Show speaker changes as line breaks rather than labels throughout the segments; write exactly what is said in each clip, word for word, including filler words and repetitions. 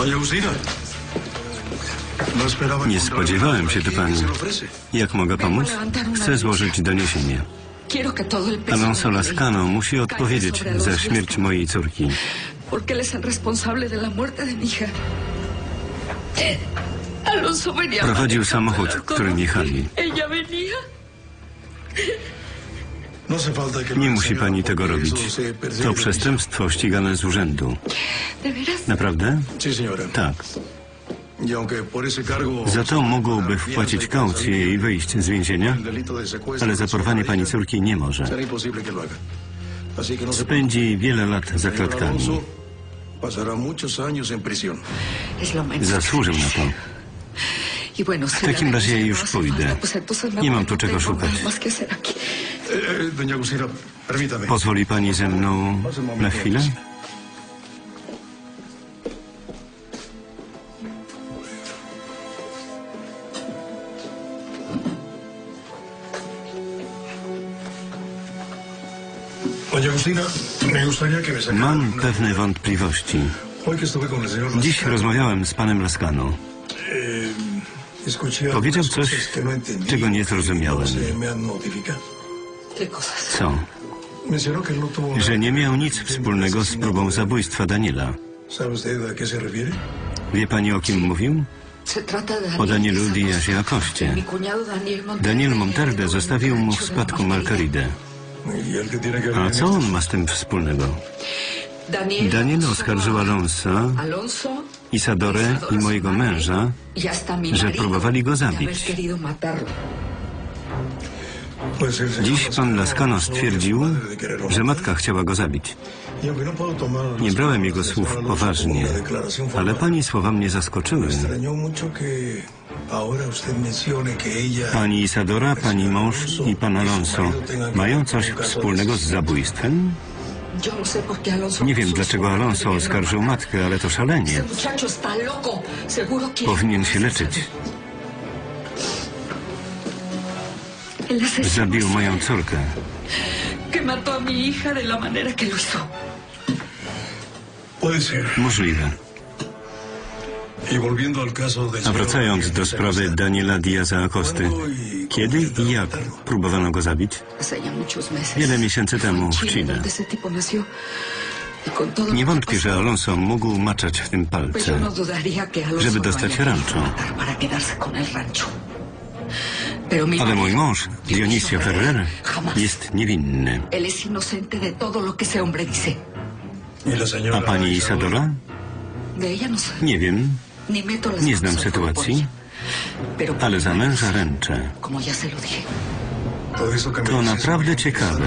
Nie spodziewałem się tu pani. Jak mogę pomóc? Chcę złożyć doniesienie. Alonso Lascano musi odpowiedzieć za śmierć mojej córki. Prowadził samochód, którym jechali. Nie musi pani tego robić. To przestępstwo ścigane z urzędu. Naprawdę? Tak. Za to mógłby wpłacić kaucję i wyjść z więzienia, ale za porwanie pani córki nie może. Spędzi wiele lat za kratkami. Zasłużył na to. W takim razie już pójdę. Nie mam tu czego szukać. Pozwoli pani ze mną na chwilę? Mam pewne wątpliwości. Dziś rozmawiałem z panem Lascano. Powiedział coś, czego nie zrozumiałem. Co? Że nie miał nic wspólnego z próbą zabójstwa Daniela. Wie pani, o kim mówił? O Danielu Diazie Acoście. Daniel Monterde zostawił mu w spadku Margaridę. A co on ma z tym wspólnego? Daniel oskarżył Alonso, Isadorę i mojego męża, że próbowali go zabić. Dziś pan Lascano stwierdził, że matka chciała go zabić. Nie brałem jego słów poważnie, ale pani słowa mnie zaskoczyły. Pani Isadora, pani mąż i pan Alonso mają coś wspólnego z zabójstwem? Nie wiem, dlaczego Alonso oskarżył matkę, ale to szalenie. Powinien się leczyć. Zabił moją córkę. Możliwe. A wracając do sprawy Daniela Diaza Acosty, kiedy i jak próbowano go zabić? Wiele miesięcy temu w Chile. Nie wątpię, że Alonso mógł maczać w tym palce, żeby dostać rancho. Ale mój mąż, Dionisio Ferrer, jest niewinny. A pani Isadora? Nie wiem. Nie znam sytuacji, ale za męża ręczę. To naprawdę ciekawe.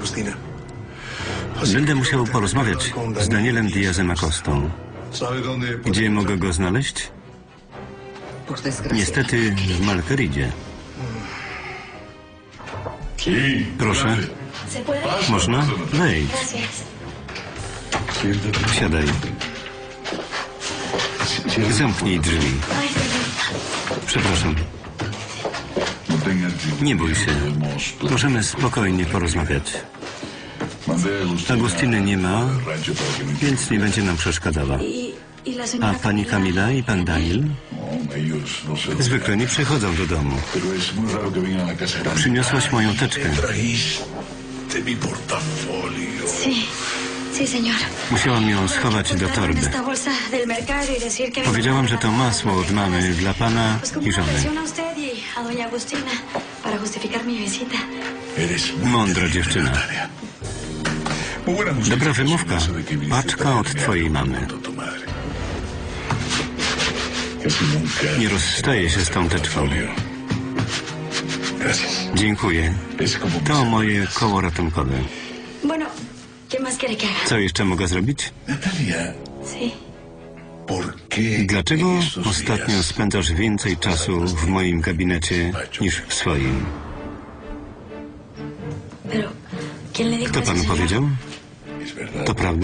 Będę musiał porozmawiać z Danielem Diazem Acostą. Gdzie mogę go znaleźć? Niestety w Margaridzie. Proszę. Można? Wejdź. Siadaj. Zamknij drzwi. Przepraszam. Nie bój się. Możemy spokojnie porozmawiać. Agustiny nie ma, więc nie będzie nam przeszkadzała. A pani Kamila i pan Daniel? Zwykle nie przychodzą do domu. Przyniosłaś moją teczkę. Musiałam ją schować do torby. Powiedziałam, że to masło od mamy dla pana i żony. Mądra dziewczyna. Dobra wymówka. Paczka od twojej mamy. Nie rozstaję się z tą teczką. Dziękuję. To moje koło ratunkowe. Co jeszcze mogę zrobić? Dlaczego ostatnio spędzasz więcej czasu w moim gabinecie niż w swoim? Kto panu powiedział? To prawda?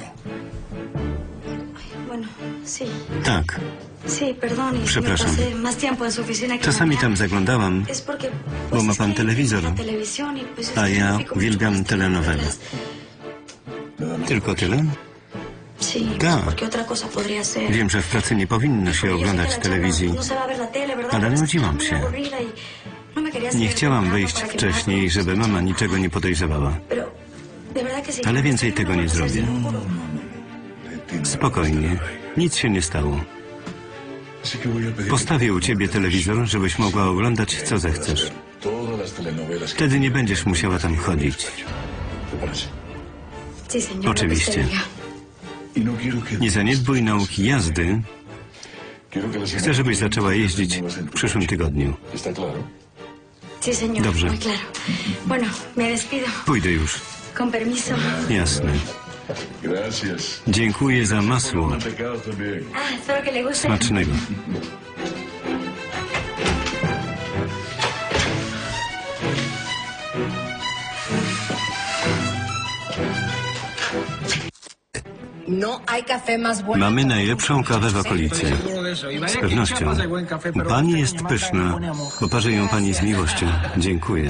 Tak. Przepraszam. Czasami tam zaglądałam, bo ma pan telewizor, a ja uwielbiam telenowele. Tylko tyle? Tak. Wiem, że w pracy nie powinno się oglądać telewizji, ale nudziłam się. Nie chciałam wyjść wcześniej, żeby mama niczego nie podejrzewała. Ale więcej tego nie zrobię. Spokojnie, nic się nie stało. Postawię u ciebie telewizor, żebyś mogła oglądać, co zechcesz. Wtedy nie będziesz musiała tam chodzić. Oczywiście. Nie zaniedbuj nauki jazdy. Chcę, żebyś zaczęła jeździć w przyszłym tygodniu. Dobrze. Pójdę już. Jasne. Dziękuję za masło. Smacznego. Mamy najlepszą kawę w okolicy. Z pewnością. Pani jest pyszna. Poparzy ją pani z miłością. Dziękuję.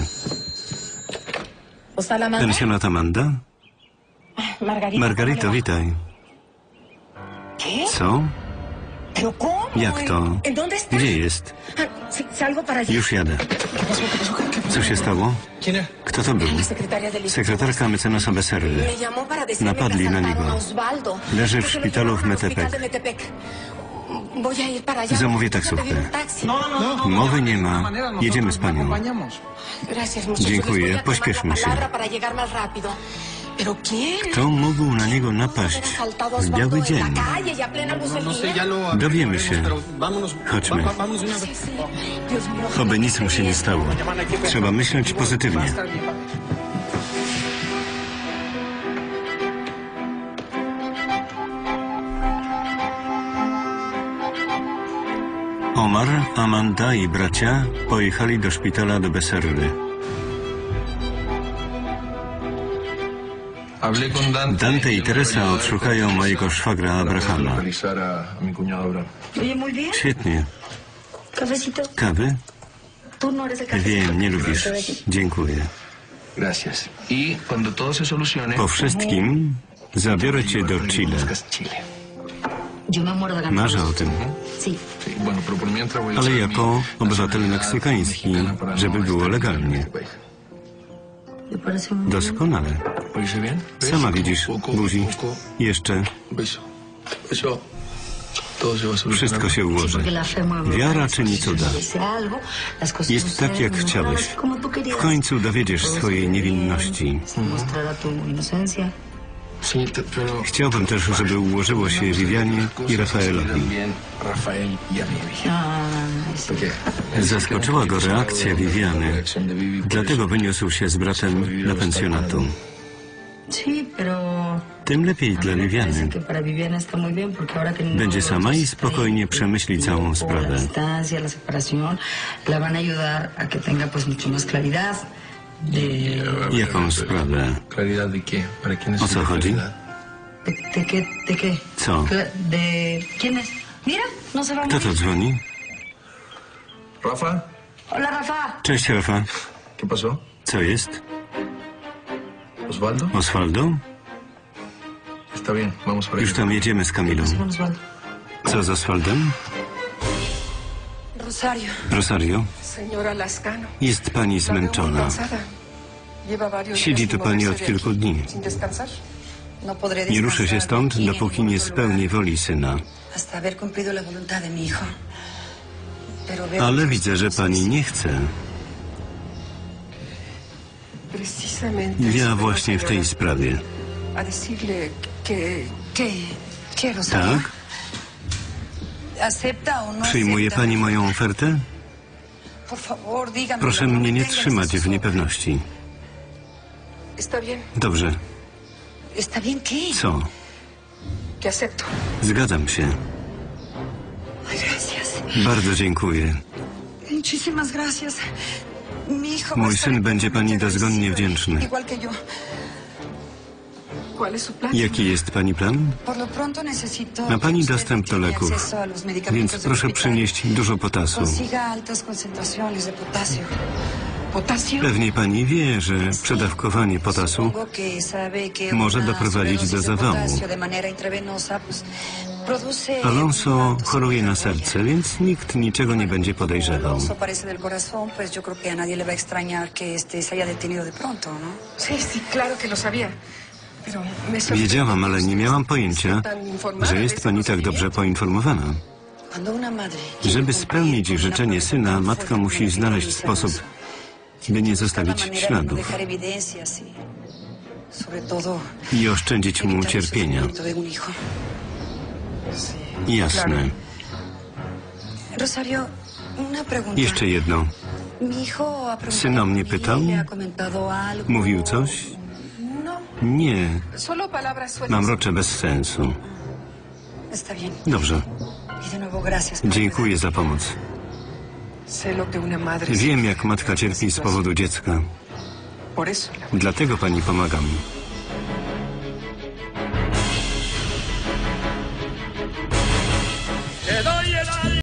Pensjonat Amanda? Margarito, witaj. Co? Jak to? Gdzie jest? Już jadę. Co się stało? Kto to był? Sekretarka mecenasa Becerry. Napadli na niego. Leży w szpitalu w Metepec. Zamówię taksówkę. Mowy nie ma. Jedziemy z panią. Dziękuję. Pośpieszmy się. Kto mógł na niego napaść w biały dzień? Dowiemy się. Chodźmy. Oby nic mu się nie stało. Trzeba myśleć pozytywnie. Omar, Amanda i bracia pojechali do szpitala do Becerry. Dante i Teresa odszukają mojego szwagra Abrahama. Świetnie. Kawy? Wiem, nie lubisz. Dziękuję. Po wszystkim zabiorę cię do Chile. Marzę o tym. Ale jako obywatel meksykański, żeby było legalnie. Doskonale. Sama widzisz, buzi. Jeszcze. Wszystko się ułoży. Wiara czyni cuda. Jest tak, jak chciałeś. W końcu dowiedziesz swojej niewinności. Chciałbym też, żeby ułożyło się Vivianie i Rafaelowi. Zaskoczyła go reakcja Viviany. Dlatego wyniósł się z bratem do pensjonatu. Tym lepiej dla Viviany. Będzie sama i spokojnie przemyśli całą sprawę. Jaką sprawę? O co chodzi? Co? Kto to dzwoni? Cześć, Rafa. Co jest? Osvaldo? Już tam jedziemy z Kamilą. Co z Osvaldem? Rosario? Jest pani zmęczona. Siedzi tu pani od kilku dni. Nie ruszę się stąd, dopóki nie spełni woli syna. Ale widzę, że pani nie chce. Ja właśnie w tej sprawie. Tak? Przyjmuje pani moją ofertę? Proszę mnie nie trzymać w niepewności. Dobrze. Co? Zgadzam się. Bardzo dziękuję. Mój syn będzie pani dozgonnie wdzięczny. Jaki jest pani plan? Ma pani dostęp do leków, więc proszę przynieść dużo potasu. Pewnie pani wie, że przedawkowanie potasu może doprowadzić do zawału. Alonso choruje na serce, więc nikt niczego nie będzie podejrzewał. Wiedziałam, ale nie miałam pojęcia, że jest pani tak dobrze poinformowana. Żeby spełnić życzenie syna, matka musi znaleźć sposób, by nie zostawić śladów i oszczędzić mu cierpienia. Jasne. Jeszcze jedno. Syn o mnie pytał? Mówił coś? Nie. Mamrocze bez sensu. Dobrze. Dziękuję za pomoc. Wiem, jak matka cierpi z powodu dziecka. Dlatego pani pomagam.